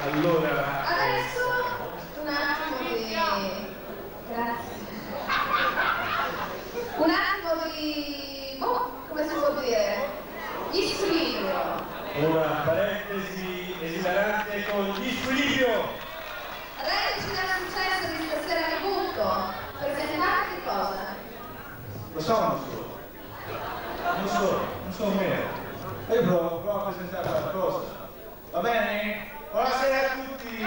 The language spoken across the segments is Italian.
Allora... Adesso un attimo di... Grazie. Un attimo di... come si può dire? Gli squilibrio. Una parentesi esilarante con gli squilibrio. Reduci dal successo di stasera di butto, presentate che cosa? Lo so, non so meno. Io provo a presentare qualcosa. Va bene? Buonasera a tutti!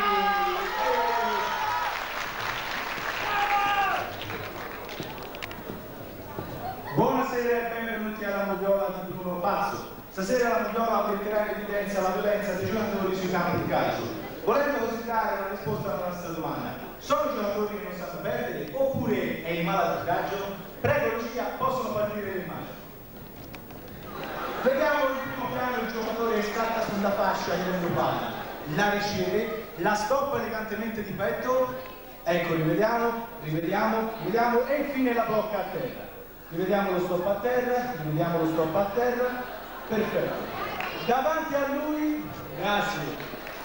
Buonasera e benvenuti alla Moviola di Bruno Pazzo. Stasera la Moviola metterà in evidenza la violenza dei giocatori sui campi di calcio. Volendo così dare una risposta alla nostra domanda: sono giocatori che non sanno perdere oppure è il malato? Prego Lucia, possono partire le immagini. Vediamo in primo piano il giocatore che scatta sulla fascia chiedendo palla, la riceve, la stoppa elegantemente di petto, ecco, rivediamo e infine la blocca a terra. Rivediamo lo stop a terra, perfetto. Davanti a lui, grazie.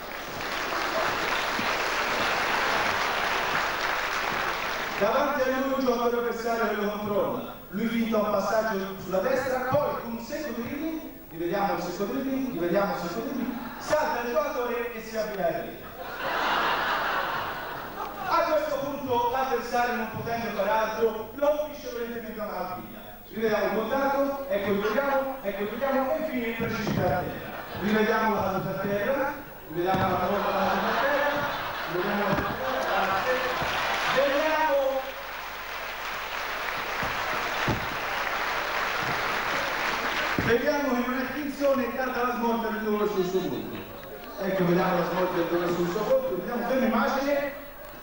Davanti a lui un giocatore avversario che lo controlla, lui finta un passaggio sulla destra, poi con un secco dribbling, rivediamo il secco dribbling, salta il giocatore e si avvia a rete. A questo punto l'avversario, non potendo fare altro, lo unisce violentemente a una figlia. Rivediamo il contatto, ecco il vediamo e infine il precipita a terra. Rivediamo la caduta a terra, rivediamo la caduta a terra, vediamo che non è finzione e carta la smorta del dolore sul suo volto. Ecco, vediamo la smorta del dolore sul suo volto, vediamo ferma immagine.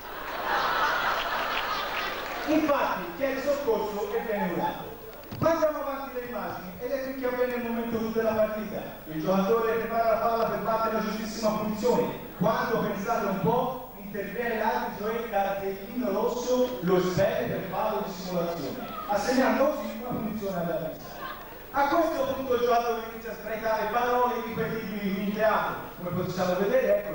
Infatti chiede soccorso e viene curato. Ma andiamo avanti le immagini ed è qui che avviene il momento clou della partita. Il giocatore prepara la palla per battere la giustissima punizione. Quando, pensate un po', interviene l'arbitro e il cartellino rosso lo espelle per fallo di simulazione, assegnando così una punizione all'avversario. A questo punto il giocatore inizia a sprecare parole irripetibili in teatro. Come possiamo vedere, ecco,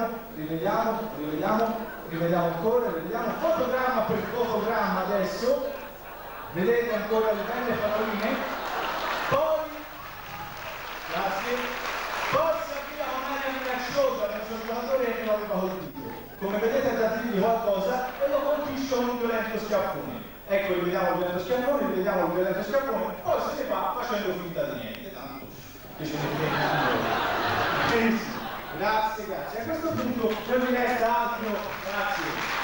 rivediamo ancora, fotogramma per fotogramma adesso. Vedete ancora le belle paroline? Poi, grazie, poi si avvia con un'aria minacciosa verso il giocatore che lo aveva colpito. Come vedete ha da dirgli qualcosa e lo colpisce con un violento schiaffone. Ecco, rivediamo il violento schiaffone, poi se ne va facendo finta di niente, tanto che ce ne frega. Benissimo, grazie. A questo punto non mi resta altro, grazie.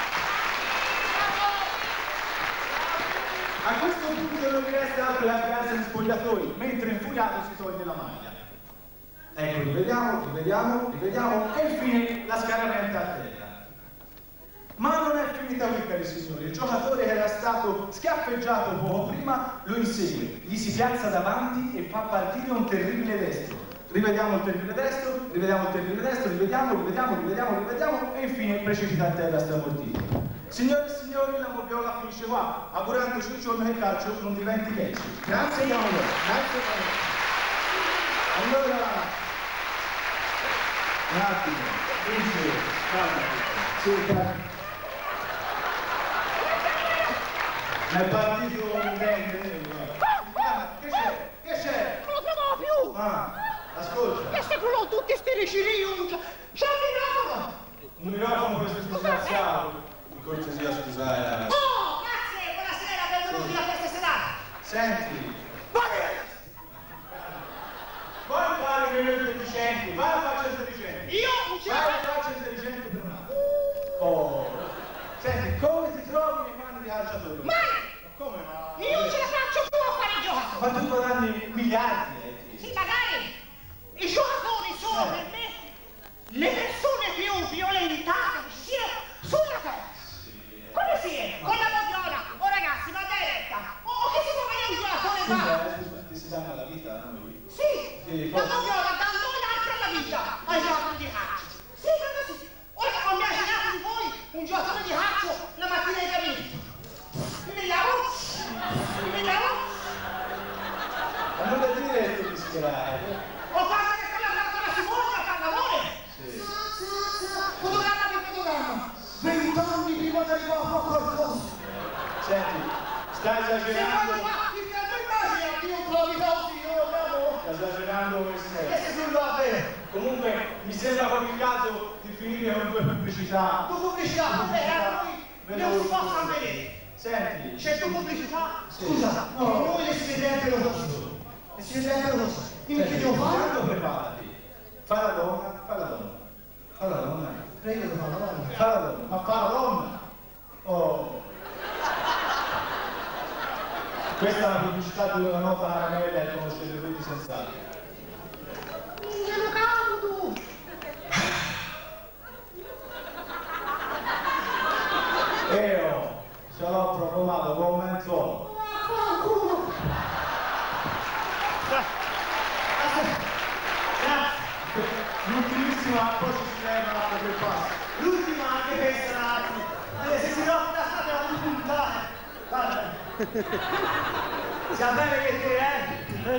A questo punto non mi resta altro che avviarsi agli spogliatoi, mentre infuriato si toglie la maglia. Ecco, rivediamo e infine la scaramenta a terra. Ma non è finita qui, cari signori. Il giocatore che era stato schiaffeggiato poco prima lo insegue, gli si piazza davanti e fa partire un terribile destro. Rivediamo il terribile destro, rivediamo e infine precipita a terra stramortito. Signore e signori, la Moviola finisce qua, augurandoci un giorno che il calcio non diventi calcio. Grazie Paolo, Allora, un attimo, calma. È partito un grande. Che c'è? Non lo trovavo più! Ah, ascolta. Che sta con tutti sti riciriun? C'è un microfono! Un microfono per questo disgraziato. Di cortesia, scusate. Oh, grazie, buonasera, benvenuti a questa serata. Senti. Vai ragazzi! Poi fare un minuto intelligenti, vai a faccia intelligente. Io non ce la Vai a faccio! faccia intelligente per un attimo. Oh. Senti, come ti trovi nei panni di calciatori? Mai! Come ma? Io non ce la faccio più a fare i giocatori! Ma tu guadagni miliardi, Sì, magari i giocatori sono per me le persone più violentate che ci siano sulla terra. Come si è? Con la Moviola? Oh ragazzi, ma dai retta! Oh, che si può vedere un giocatore qua? Scusa, ti si danno la vita a noi? Sì, la Moviola dà noi l'altra la vita ai giocatori di calcio. Sì, proprio sì. Ora ho immaginato di voi un giocatore di calcio la mattina ai capelli. Rivediamo? Ma non da dire che ti schierare. O quando che quella si muove a far l'amore? Sì. quando arriva a qualcosa. Senti, stai esagerando. Sta esagerando questo. Comunque mi sembra proprio il caso di finire con due pubblicità. Tu pubblicità, vabbè, noi non si possono vedere. Senti. C'è tu pubblicità? Sì. Scusa, no, noi le sigarette lo so. Le sigarette lo so. Dimmi che devo fare? Quando preparati? Fa la donna, fa la donna. Fa la donna. Prego, devo fare la donna. Fa la donna, ma fa la donna. Oh. Questa è la pubblicità di una nota caramella che conoscete tutti senz'altro. Glielo caldo! Io sarò proclamato come menzola. L'ultimissima, poi ci leva la che passa. L'ultima anche questa, se si rompe la strada la devo puntare. Guarda. Sia bene che te,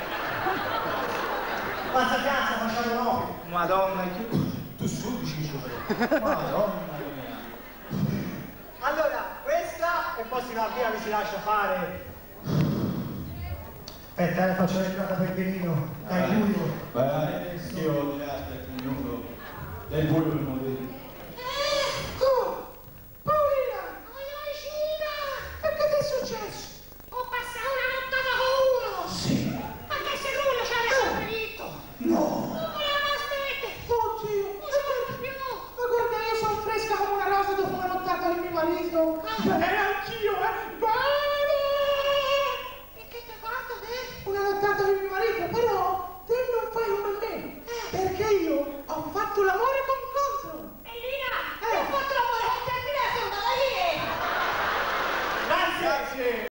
Passa piazza, facciamo nuovi. Madonna, tu su dici Madonna mia. Allora, questa e poi si va via, mi si lascia fare. Aspetta, faccio l'entrata per Benino. Dai, buio. Beh, io direi aspetta un minuto. Dai buio per morire. Paolina! Oi, vicina! Perché ti è successo? Ho passato una nottata con uno! Sì. Ma che se lui ci aveva sopperito? No. Non voleva aspetta! Oddio! Non si può più! Ma guarda, io sono fresca come una rosa dopo una nottata con mio marito! Anch'io, Bene! E che ti hai fatto, te? Una nottata con mio marito, però te non fai come me! Perché io ho fatto l'amore con contro! Bellina! Ho fatto l'amore con te!